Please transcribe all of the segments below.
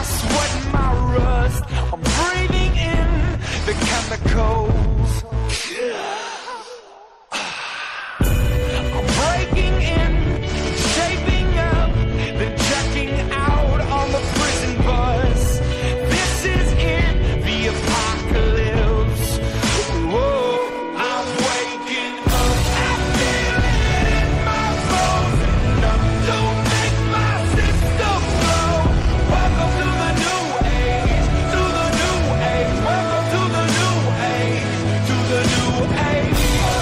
sweat and my rust. I'm breathing in the chemicals. I'm breaking in, shaping up, then checking out on the prison bus. This is it, the apocalypse. Whoa, I'm waking up. I feel it in my bones, enough to make my system blow. Welcome to the new age, to the new age. Welcome to the new age, to the new age.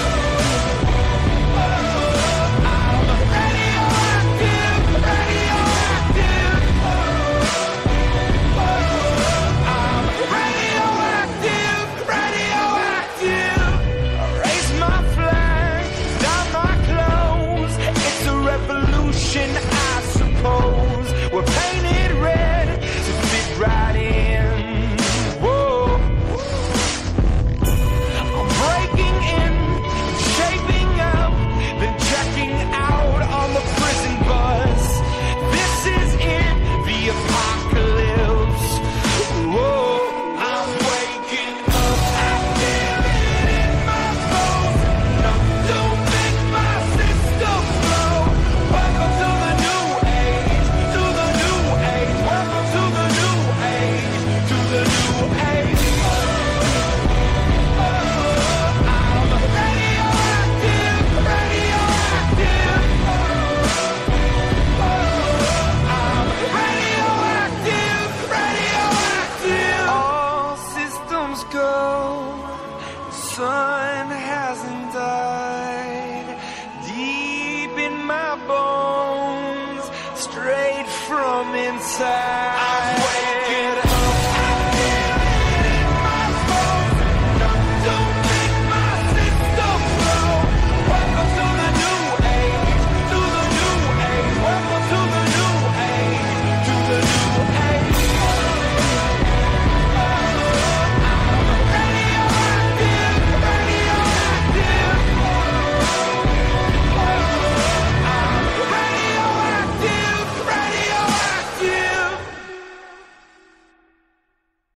I'm radioactive, radioactive. I'm radioactive, radioactive. Raise my flag, down my clothes. It's a revolution, I suppose. We're painted red to fit right in. Whoa. I'm breaking in, shaping up, then checking out on the prison bus. This is it, the apocalypse. Whoa, I'm waking up. I feel it in my bones, enough to make my system blow. Welcome to the new age, to the new age. Welcome to the new age, to the new age. I'm radioactive, radioactive. I'm radioactive, radioactive. All systems go. The sun hasn't died. Deep in my bones, straight from inside.